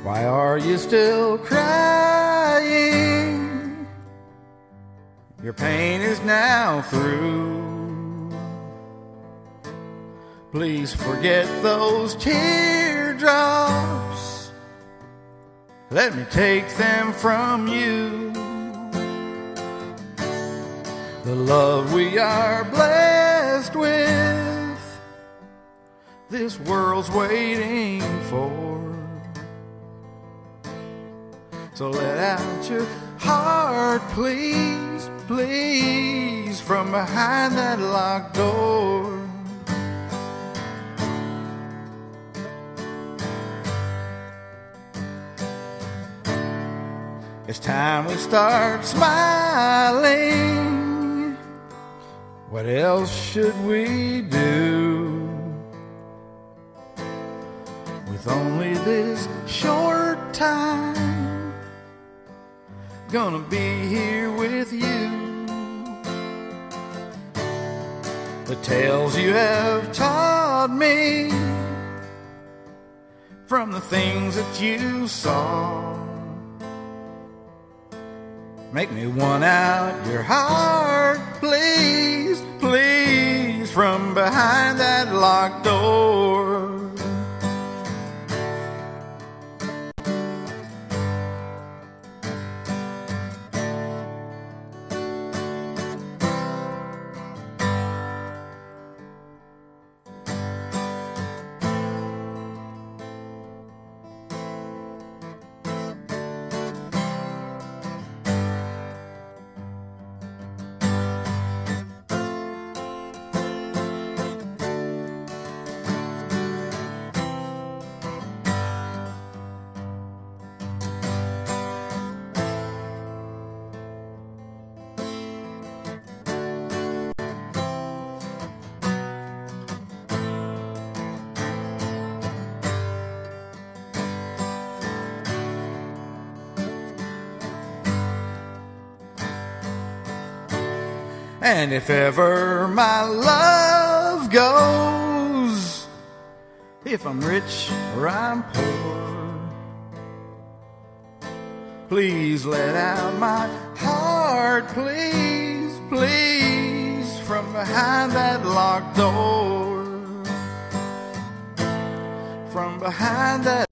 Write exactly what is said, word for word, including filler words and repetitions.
Why are you still crying? Your pain is now through. Please forget those teardrops. Let me take them from you. The love we are blessed with, this world's waiting for. So let out your heart, please, please, from behind that locked door. It's time we start smiling. What else should we do? With only this short time, gonna be here with you. The tales you have taught me, from the things that you saw, make me want out your heart, please, please, from behind that locked door. And if ever my love goes, if I'm rich or I'm poor, please let out my heart, please, please, from behind that locked door. From behind that